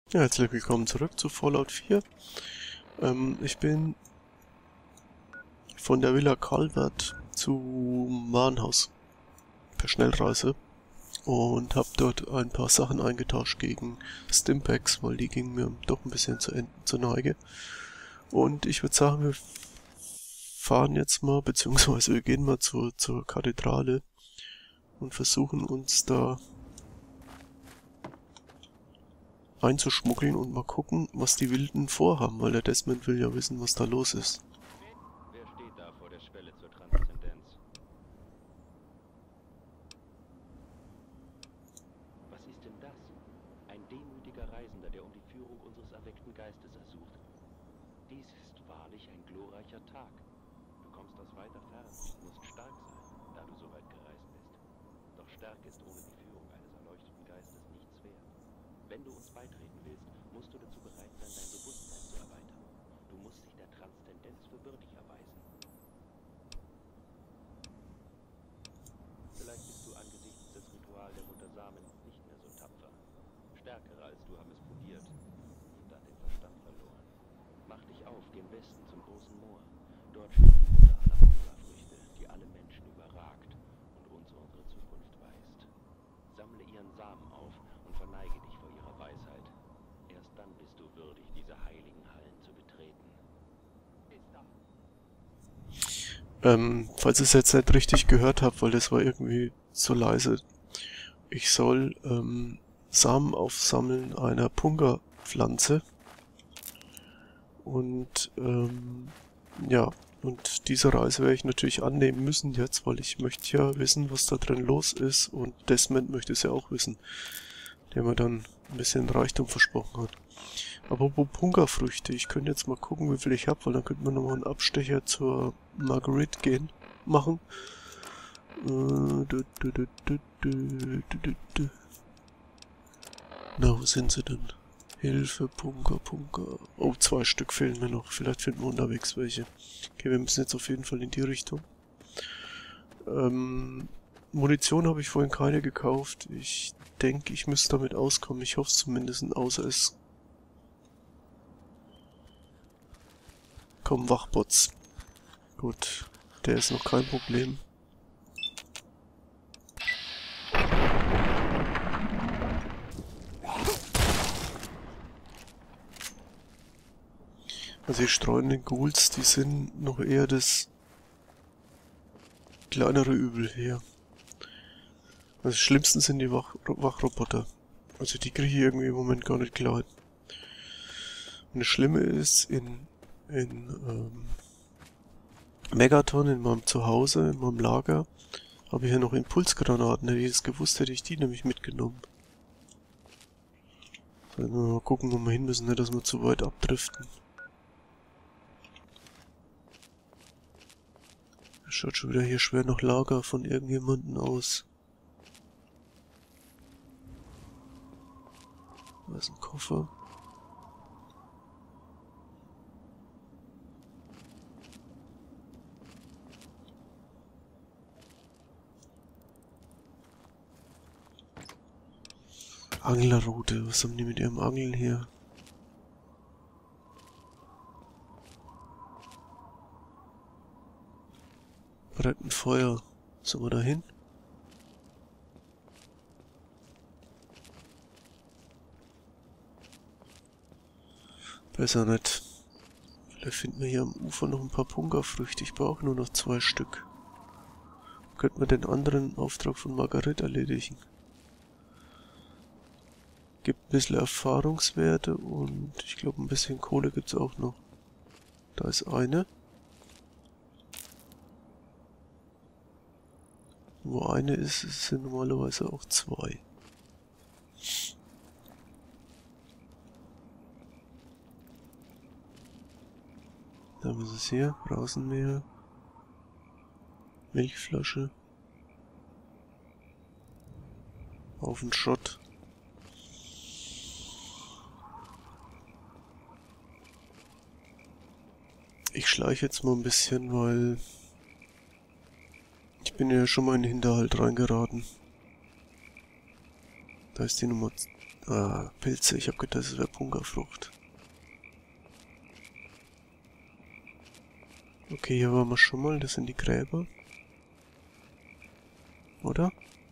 Ja, herzlich willkommen zurück zu Fallout 4. Ich bin von der Villa Calvert zum Warenhaus per Schnellreise und habe dort ein paar Sachen eingetauscht gegen Stimpaks, weil die gingen mir doch ein bisschen zur Neige. Und ich würde sagen, wir fahren jetzt mal, beziehungsweise wir gehen mal zur Kathedrale und versuchen uns da einzuschmuggeln und mal gucken, was die Wilden vorhaben, weil der Desmond will ja wissen, was da los ist. Wer steht da vor der Schwelle zur Transzendenz? Was ist denn das? Ein demütiger Reisender, der um die Führung unseres erweckten Geistes ersucht. Dies ist wahrlich ein glorreicher Tag. Du kommst aus weiter Ferne und musst stark sein, da du so weit gereist bist. Doch Stärke ist ohne die Führung eines erleuchteten Geistes nichts wert. Wenn du uns beitreten willst, musst du dazu bereit sein, dein Bewusstsein zu erweitern. Du musst dich der Transzendenz für würdig erweisen. Vielleicht bist du angesichts des Ritual der Mutter Samen nicht mehr so tapfer. Stärkere als du haben es probiert und dann den Verstand verloren. Mach dich auf, gen Westen zum großen Moor. Dort steht die Mutter aller Punga-Früchte, die alle Menschen überragt und uns unsere Zukunft weist. Sammle ihren Samen auf und verneige dich vor ihrer Weisheit. Erst dann bist du würdig, diese heiligen Hallen zu betreten. Falls ihr es jetzt nicht richtig gehört habt, weil das war irgendwie so leise. Ich soll Samen aufsammeln einer Punga-Pflanze. Und ja, und diese Reise werde ich natürlich annehmen müssen jetzt, weil ich möchte ja wissen, was da drin los ist. Und Desmond möchte es ja auch wissen, der mir dann ein bisschen Reichtum versprochen hat. Apropos Punga-Früchte, ich könnte jetzt mal gucken, wie viel ich habe, weil dann könnte man nochmal einen Abstecher zur Marguerite machen. Na, wo sind sie denn? Hilfe, Punga. Oh, 2 Stück fehlen mir noch. Vielleicht finden wir unterwegs welche. Okay, wir müssen jetzt auf jeden Fall in die Richtung. Munition habe ich vorhin keine gekauft. Ich denke, ich müsste damit auskommen. Ich hoffe es zumindest, außer es kommen Wachbots. Gut, der ist noch kein Problem. Also die streunenden Ghouls, die sind noch eher das kleinere Übel hier. Also das Schlimmsten sind die Wachroboter. Also die kriege ich irgendwie im Moment gar nicht klar. Und das Schlimme ist, in Megaton, in meinem Zuhause, in meinem Lager, habe ich hier noch Impulsgranaten. Hätte ich das gewusst, hätte ich die nämlich mitgenommen. Sollen wir mal gucken, wo wir hin müssen, nicht, dass wir zu weit abdriften. Das schaut schon wieder hier schwer nach Lager von irgendjemandem aus. Da ist ein Koffer. Anglerrute, was haben die mit ihrem Angeln hier? Brennt ein Feuer. Sollen wir da hin? Besser nicht. Vielleicht finden wir hier am Ufer noch ein paar Punga-Früchte. Ich brauche nur noch 2 Stück. Könnten wir den anderen Auftrag von Marguerite erledigen. Gibt ein bisschen Erfahrungswerte und ich glaube ein bisschen Kohle gibt es auch noch. Da ist eine. Wo eine ist, sind normalerweise auch 2. Da ist es hier. Rasenmäher. Milchflasche. Haufen Schrott. Ich schleiche jetzt mal ein bisschen, weil ich bin ja schon mal in den Hinterhalt reingeraten. Da ist die Nummer Ah, Pilze. Ich hab gedacht, das wäre Punkerfrucht. Okay, hier waren wir schon mal. Das sind die Gräber. Oder?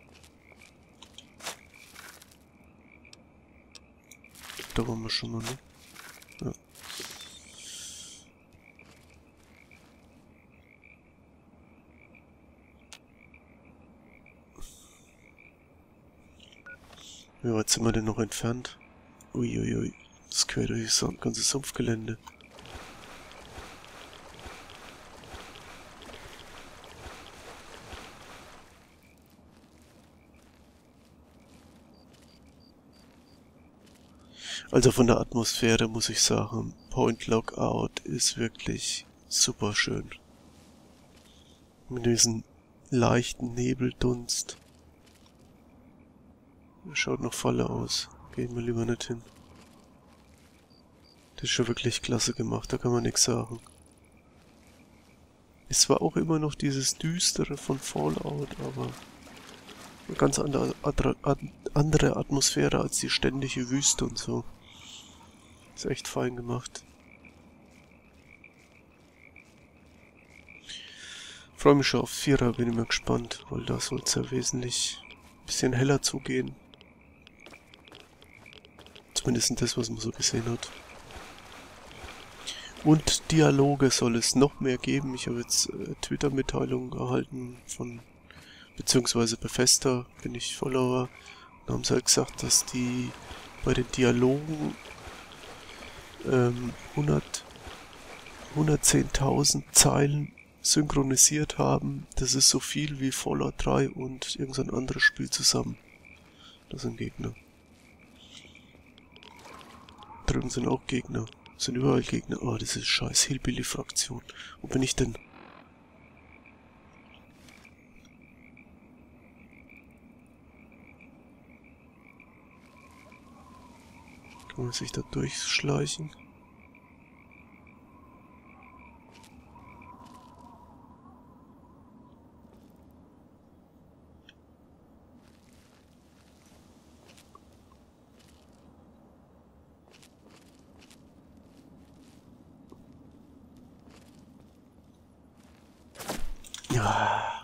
Da waren wir schon mal, ne? Ja. Wie weit sind wir denn noch entfernt? Uiuiui. Das quer durch das ganze Sumpfgelände. Also von der Atmosphäre muss ich sagen, Point Lookout ist wirklich super schön. Mit diesem leichten Nebeldunst. Schaut noch voller aus. Gehen wir lieber nicht hin. Das ist schon wirklich klasse gemacht, da kann man nichts sagen. Es war auch immer noch dieses Düstere von Fallout, aber eine ganz andere Atmosphäre als die ständige Wüste und so. Ist echt fein gemacht. Freue mich schon auf 4er, bin ich mal gespannt, weil da soll es ja wesentlich ein bisschen heller zugehen. Zumindest das, was man so gesehen hat. Und Dialoge soll es noch mehr geben. Ich habe jetzt Twitter-Mitteilungen erhalten von, beziehungsweise Bethesda, bin ich Follower. Da haben sie halt gesagt, dass die bei den Dialogen 110.000 Zeilen synchronisiert haben. Das ist so viel wie Fallout 3 und irgendein anderes Spiel zusammen. Das sind Gegner. Drüben sind auch Gegner. Sind überall Gegner. Oh, das ist scheiß Hillbilly-Fraktion. Wo bin ich denn? Kann man sich da durchschleichen? Ja.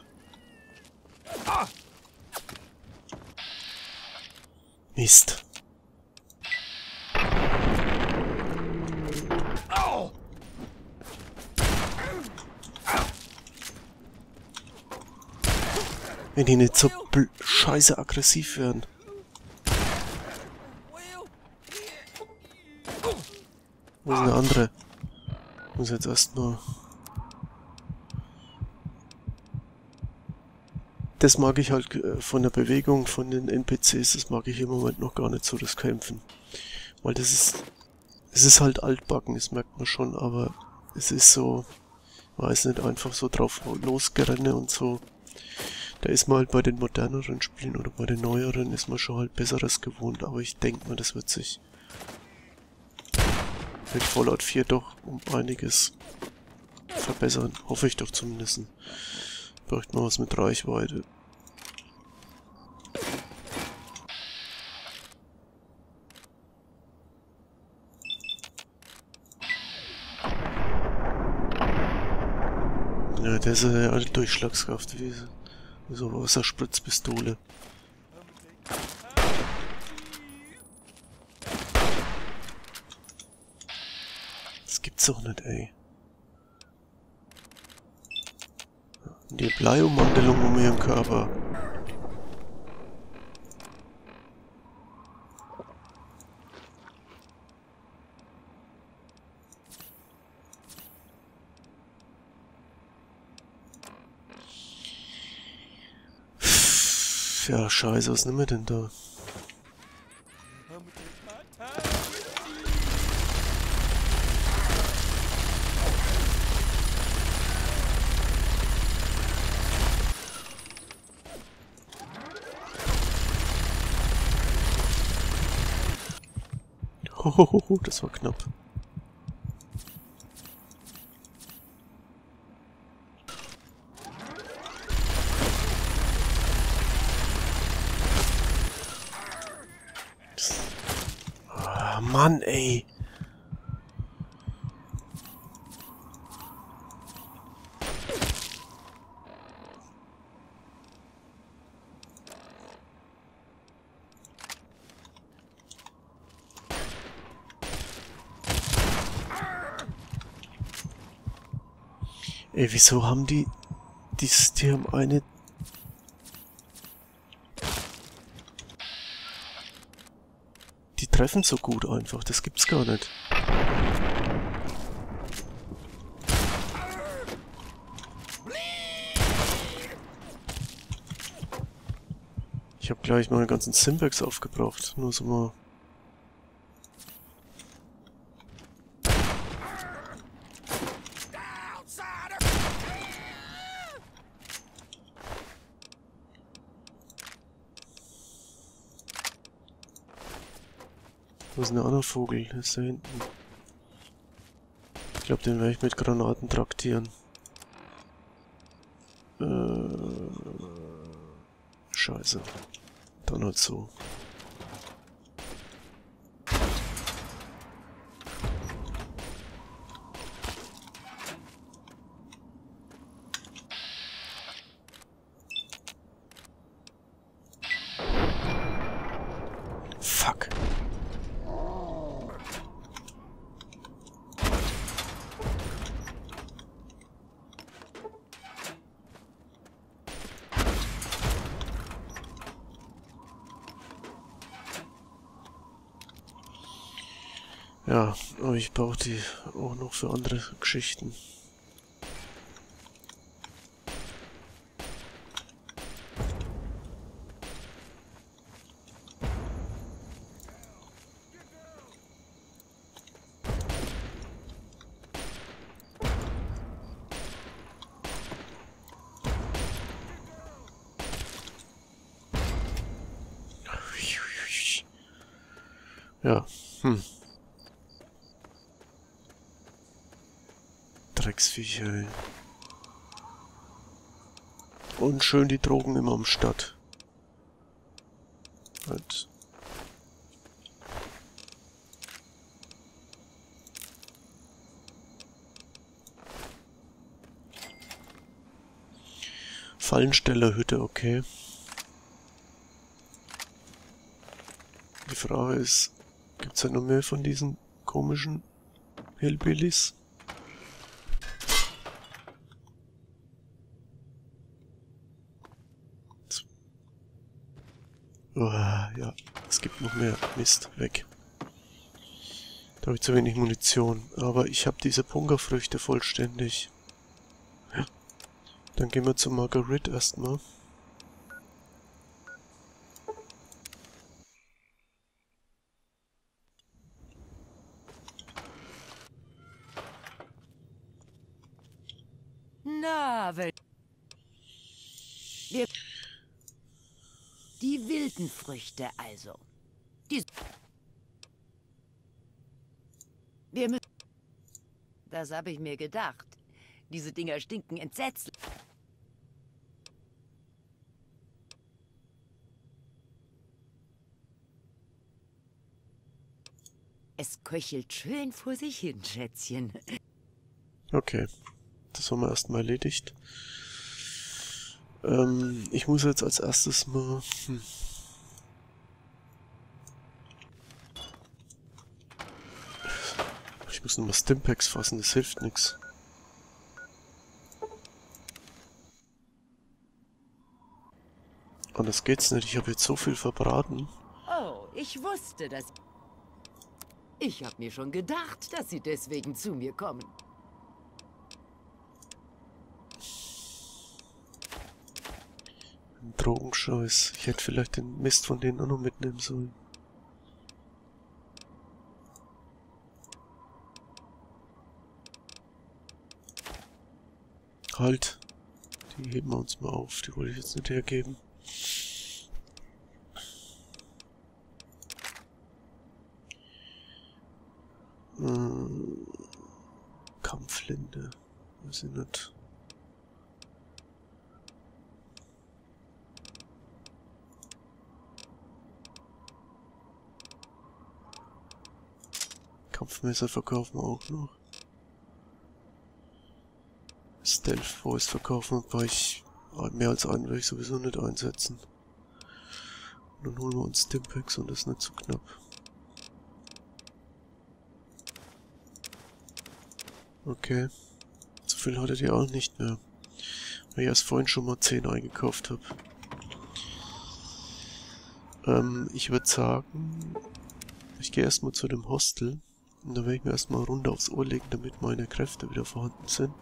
Mist. Wenn die nicht so scheiße aggressiv werden. Wo ist eine andere? Ich muss jetzt erstmal... Das mag ich halt von der Bewegung von den NPCs, das mag ich im Moment noch gar nicht so, das Kämpfen. Weil das ist... Es ist halt altbacken, das merkt man schon, aber es ist so... Weiß nicht, einfach so drauf losgerenne und so. Da ist man halt bei den moderneren Spielen oder bei den neueren ist man schon halt Besseres gewohnt, aber ich denke mal, das wird sich mit Fallout 4 doch um einiges verbessern. Hoffe ich doch zumindest. Bräuchte man was mit Reichweite. Ja, der ist ja eine Durchschlagskraft wie so eine Wasserspritzpistole. Das gibt's doch nicht, ey. Die Bleiummantelung um ihren Körper. Ja, scheiße, was nehmen wir denn da? Hohoho, das war knapp. Mann, ey. Ey, wieso haben die haben eine... Die treffen so gut einfach, das gibt's gar nicht. Ich habe gleich meine ganzen Stimpaks aufgebraucht, nur so mal... Wo ist denn der andere Vogel? Der ist da hinten. Ich glaube, den werde ich mit Granaten traktieren. Scheiße. Dann halt so. Fuck. Ja, aber ich brauche die auch noch für andere Geschichten. Ja, Drecksviecher, ey. Und schön die Drogen immer am Start. Halt. Fallenstellerhütte, okay. Die Frage ist, gibt's da noch mehr von diesen komischen Hillbillies? Oh, ja, es gibt noch mehr. Mist, weg. Da habe ich zu wenig Munition. Aber ich habe diese Pungerfrüchte vollständig. Ja. Dann gehen wir zu Marguerite erstmal. Na, die wilden Früchte also. Wir müssen... Das habe ich mir gedacht. Diese Dinger stinken entsetzlich. Es köchelt schön vor sich hin, Schätzchen. Okay, das haben wir erstmal erledigt. Ich muss jetzt als erstes mal... Ich muss nochmal Stimpaks fassen, das hilft nichts. Anders geht's nicht, ich habe jetzt so viel verbraten. Oh, ich wusste das. Ich habe mir schon gedacht, dass Sie deswegen zu mir kommen. Ein Drogenscheiß. Ich hätte vielleicht den Mist von denen auch noch mitnehmen sollen. Halt. Die heben wir uns mal auf. Die wollte ich jetzt nicht hergeben. Kampflinde. Weiß ich nicht. Kampfmesser verkaufen wir auch noch. Stealth Voice verkaufen, wobei ich mehr als einen werde ich sowieso nicht einsetzen. Und dann holen wir uns Stimpaks und das ist nicht zu knapp. Okay. So viel hattet ihr auch nicht mehr. Weil ich erst vorhin schon mal 10 eingekauft habe. Ich würde sagen, ich gehe erstmal zu dem Hostel. Und dann werde ich mir erstmal eine Runde aufs Ohr legen, damit meine Kräfte wieder vorhanden sind.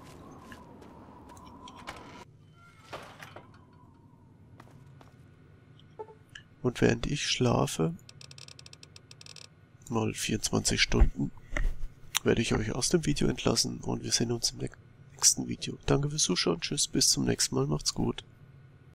Und während ich schlafe, mal 24 Stunden, werde ich euch aus dem Video entlassen und wir sehen uns im nächsten Video. Danke fürs Zuschauen, tschüss, bis zum nächsten Mal, macht's gut.